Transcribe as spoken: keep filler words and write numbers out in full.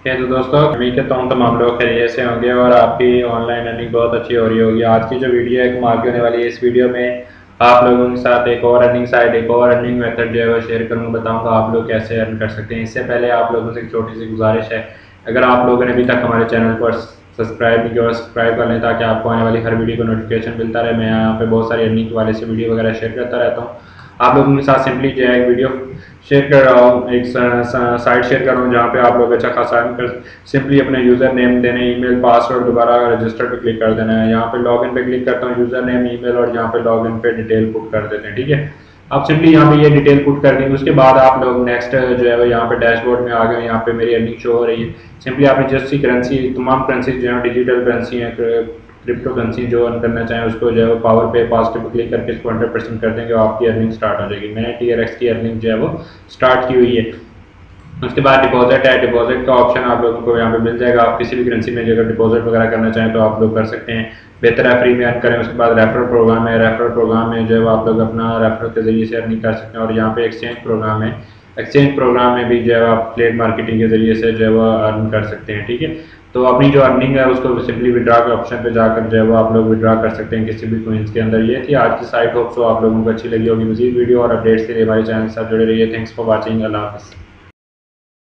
है तो दोस्तों, उम्मीद करता हूँ तमाम लोग खैरियत से होंगे और आपकी ऑनलाइन अर्निंग बहुत अच्छी हो रही होगी। आज की जो वीडियो है कमाल की होने वाली है। इस वीडियो में आप लोगों के साथ एक और अर्निंग साइट, एक और अर्निंग मेथड जो है वो शेयर करूँगा, बताऊँगा आप लोग कैसे अर्न कर सकते हैं। इससे पहले आप लोगों से एक छोटी सी गुजारिश है, अगर आप लोगों ने अभी तक हमारे चैनल को सब्सक्राइब नहीं किया, सब्सक्राइब कर लें ताकि आपको आने वाली हर वीडियो को नोटिफिकेशन मिलता रहे। मैं यहाँ पे बहुत सारी अर्निंग वाले से वीडियो वगैरह शेयर करता रहता हूँ। आप लोगों के साथ सिंपली जो है एक वीडियो शेयर कर रहा हूँ, एक साइट शेयर कर रहा हूँ जहाँ पे आप लोग अच्छा खासा अर्न कर। सिंपली अपने यूज़र नेम देने, ईमेल, पासवर्ड, दोबारा रजिस्टर पे क्लिक कर देना है। यहाँ पे लॉगिन पे क्लिक करता हूँ, यूज़र नेम, ईमेल और यहाँ पे लॉगिन पे डिटेल पुट कर देते हैं। ठीक है, आप सिंपली यहाँ पे ये डिटेल पुट कर देंगे। उसके बाद आप लोग नेक्स्ट जो है वो यहाँ पे डैशबोर्ड में आ गए। यहाँ पे मेरी अर्निंग शो हो रही है। सिंपली आपने जस्ट सी करेंसी, तमाम करेंसी जो है डिजिटल करेंसी है, क्रिप्टो करेंसी जो अर्न करना चाहें उसको जो है वो पावर पे पॉजिटिव पे क्लिक करके इसको हंड्रेड परसेंट कर देंगे, आपकी अर्निंग स्टार्ट हो जाएगी। मैंने टी आर एक्स की अर्निंग जो है वो स्टार्ट की हुई है। उसके बाद डिपॉजिट है, डिपॉजिट का ऑप्शन आप लोगों को यहाँ पे मिल जाएगा। आप किसी भी करेंसी में अगर डिपॉजिट वगैरह करना चाहें तो आप लोग कर सकते हैं। बेहतर है फ्री में अर्न करें। उसके बाद रेफरल प्रोग्राम है, रेफरल प्रोग्राम में जो है आप लोग अपना रेफरल के जरिए से अर्निंग कर सकते हैं। और यहाँ पे एक्सचेंज प्रोग्राम है, एक्सचेंज प्रोग्राम में भी जो है आप प्लेट मार्केटिंग के जरिए से जो है वो अर्न कर सकते हैं। ठीक है, तो अपनी जो अर्निंग है उसको सिंपली विड्रा के ऑप्शन पे जाकर जो है वो आप लोग विड्रा कर सकते हैं किसी भी कोइंस के अंदर। ये थी आज की साइट। होप सो आप लोगों को अच्छी लगी होगी। मजीद वीडियो और अपडेट्स के लिए हमारे चैनल के साथ जुड़े रहिए। Thanks for watching. अल्लाह हाफिज़।